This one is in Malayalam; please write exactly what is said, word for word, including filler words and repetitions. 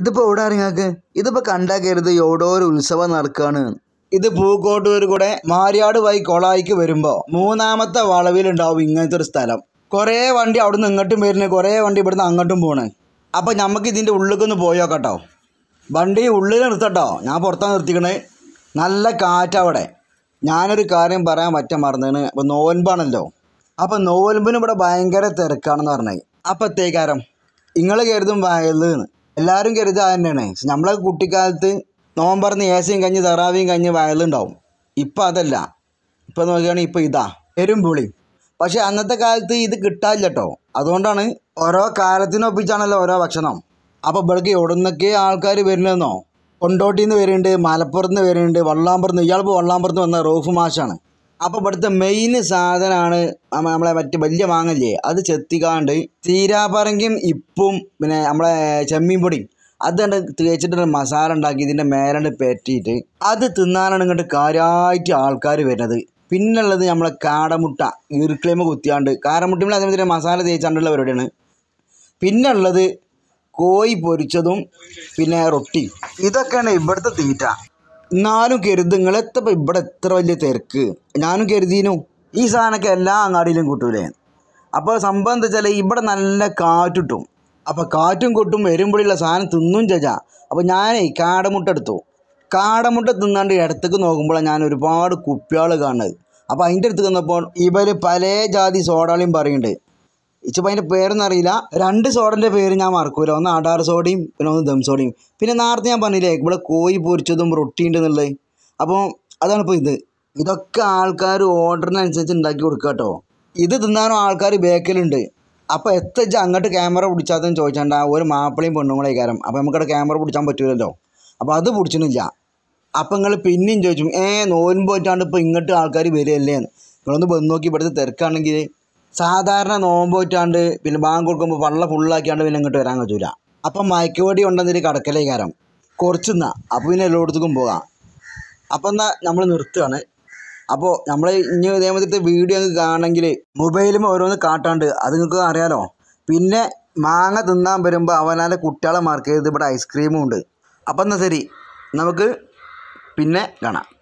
ഇതിപ്പോൾ എവിടെ അറിയാക്ക് ഇതിപ്പോൾ കണ്ടാൽ കരുത് എവിടെ ഒരു ഉത്സവം നടക്കുകയാണ്. ഇത് പൂക്കോട്ടൂർ കൂടെ മാരിയാട് വഴി കൊളായിക്ക് വരുമ്പോൾ മൂന്നാമത്തെ വളവിലുണ്ടാവും ഇങ്ങനത്തെ ഒരു സ്ഥലം. കുറേ വണ്ടി അവിടെ നിന്ന് ഇങ്ങോട്ടും വരുന്നത്, കുറേ വണ്ടി ഇവിടുന്ന് അങ്ങോട്ടും പോണ്. അപ്പോൾ നമുക്ക് ഇതിൻ്റെ ഉള്ളിലേക്കൊന്ന് പോയോക്കട്ടോ. വണ്ടി ഉള്ളിൽ നിർത്തട്ടോ, ഞാൻ പുറത്താണ് നിർത്തിക്കണേ. നല്ല കാറ്റവിടെ. ഞാനൊരു കാര്യം പറയാൻ പറ്റാൻ മറന്നേണ്. അപ്പോൾ നോൻപാണല്ലോ, അപ്പോൾ നോൻപിന് ഇവിടെ ഭയങ്കര തിരക്കാണെന്ന് പറഞ്ഞത്. അപ്പോഴത്തേക്കാരം നിങ്ങൾ കരുതും വയലെന്ന്, എല്ലാവരും കരുതുക തന്നെയാണ്. നമ്മളെ കുട്ടിക്കാലത്ത് നോമ്പറന്ന് ഏസയും കഴിഞ്ഞ് തറാവിയും കഴിഞ്ഞ് വയലുണ്ടാവും. ഇപ്പം അതല്ല. ഇപ്പം നോക്കുകയാണെങ്കിൽ ഇപ്പോൾ ഇതാ എരുംപുളി. പക്ഷേ അന്നത്തെ കാലത്ത് ഇത് കിട്ടാനില്ല കേട്ടോ. അതുകൊണ്ടാണ് ഓരോ കാലത്തിനൊപ്പിച്ചാണല്ലോ ഓരോ ഭക്ഷണം. അപ്പോൾ ഇവിടേക്ക് എവിടെ നിന്നൊക്കെ ആൾക്കാർ വരുന്നതെന്നോ, കൊണ്ടോട്ടിയിൽ നിന്ന് വരുന്നുണ്ട്, മലപ്പുറത്ത് നിന്ന് വരുന്നുണ്ട്, വള്ളാമ്പുറത്ത് നിന്ന്. ഇയാളിപ്പോൾ വള്ളാമ്പുറത്ത് വന്ന റോഫ് മാഷാണ്. അപ്പോൾ ഇവിടുത്തെ മെയിൻ സാധനമാണ് നമ്മളെ മറ്റേ വലിയ മാങ്ങല്ലേ, അത് ചെത്തിക്കാണ്ട് തീരാപ്പറങ്കിലും ഇപ്പും പിന്നെ നമ്മളെ ചെമ്മീൻ പൊടിയും അത് കണ്ട് തേച്ചിട്ട് മസാല ഉണ്ടാക്കി ഇതിൻ്റെ മേലണ്ട് പെറ്റിയിട്ട് അത് തിന്നാനാണ് ഇങ്ങോട്ട് കാര്യമായിട്ട് ആൾക്കാർ വരുന്നത്. പിന്നുള്ളത് നമ്മളെ കാടമുട്ട ഈർക്ലേമ കുത്തിയാണ്ട് കാടമുട്ടയിൽ അതേമാതിരി മസാല തേച്ചാണ്ടുള്ള പരിപാടിയാണ്. പിന്നെ ഉള്ളത് കോഴി പൊരിച്ചതും പിന്നെ റൊട്ടി. ഇതൊക്കെയാണ് ഇവിടുത്തെ തീറ്റ. എന്നാലും കരുത് നിങ്ങളെത്തപ്പോൾ ഇവിടെ എത്ര വലിയ തിരക്ക്. ഞാനും കരുതിനു ഈ സാധനമൊക്കെ എല്ലാ അങ്ങാടിയിലും കിട്ടൂലേ. അപ്പോൾ സംഭവം എന്താ വെച്ചാൽ ഇവിടെ നല്ല കാറ്റ് കിട്ടും. അപ്പോൾ കാറ്റും കൊട്ടും എരുമ്പുളിയുള്ള സാധനം തിന്നും ചേച്ചാ. അപ്പോൾ ഞാനേ കാടമുട്ട എടുത്തു. കാടമുട്ട തിന്നാണ്ട് ഇടത്തേക്ക് നോക്കുമ്പോഴാണ് ഞാൻ ഒരുപാട് കുപ്പികൾ കാണുന്നത്. അപ്പോൾ അതിൻ്റെ അടുത്ത് വന്നപ്പോൾ ഇവർ പല ജാതി സോഡാളിയും പറയുന്നുണ്ട്. ഇച്ചിപ്പോൾ അതിൻ്റെ പേരൊന്നും അറിയില്ല. രണ്ട് സോഡൻ്റെ പേര് ഞാൻ മറക്കൂല. ഒന്ന് അടാർ സോഡയും പിന്നെ ഒന്ന് ദം സോഡയും. പിന്നെ നേരത്തെ ഞാൻ പറഞ്ഞില്ലേ ഇവിടെ കോഴി പൊരിച്ചതും റൊട്ടി ഉണ്ടെന്നുള്ളത്. അപ്പോൾ അതാണിപ്പോൾ ഇത്. ഇതൊക്കെ ആൾക്കാർ ഓർഡറിനനുസരിച്ച് ഉണ്ടാക്കി കൊടുക്കുക കേട്ടോ. ഇത് തിന്നാനും ആൾക്കാർ ബേക്കലുണ്ട്. അപ്പോൾ എത്ര അങ്ങോട്ട് ക്യാമറ പിടിച്ചാതെന്ന് ചോദിച്ചാണ്ട ഒരു മാപ്പിളയും പെണ്ണുങ്ങളെ കാരണം. അപ്പോൾ നമുക്കവിടെ ക്യാമറ പിടിച്ചാൻ പറ്റൂലല്ലോ. അപ്പോൾ അത് പിടിച്ചിട്ടില്ല. അപ്പം നിങ്ങൾ പിന്നെയും ചോദിച്ചു ഏ നോൻപ് പോയിട്ടാണ്ട് ഇപ്പോൾ ഇങ്ങോട്ട് ആൾക്കാർ വരികയല്ലേ. നിങ്ങളൊന്ന് വന്ന് നോക്കി ഇവിടുത്തെ തിരക്കാണെങ്കിൽ സാധാരണ നോമ്പ് പോയിട്ടാണ്ട് പിന്നെ ബാങ്ക് കൊടുക്കുമ്പോൾ വള്ളം ഫുള്ളാക്കിയാണ്ട് പിന്നെ ഇങ്ങോട്ട് വരാൻ പറ്റൂല. അപ്പം മയക്കുവടി ഉണ്ടെന്നൊരു കടക്കലേ കാരം കുറച്ചെന്നാ. അപ്പോൾ പിന്നെ എല്ലായിടത്തേക്കും പോകാം. അപ്പം എന്നാൽ നമ്മൾ നിർത്തുകയാണ്. അപ്പോൾ നമ്മൾ ഇനി ഇതേമാതിരത്തെ വീഡിയോ നിങ്ങൾക്ക് കാണണമെങ്കിൽ മൊബൈലും ഓരോന്ന് കാട്ടാണ്ട് അത് നിങ്ങൾക്ക് അറിയാലോ. പിന്നെ മാങ്ങ തിന്നാൻ വരുമ്പോൾ അവനാലെ കുട്ടികളെ മാർക്ക് ചെയ്ത് ഇവിടെ ഐസ്ക്രീമും ഉണ്ട്. അപ്പം എന്നാൽ ശരി, നമുക്ക് പിന്നെ കാണാം.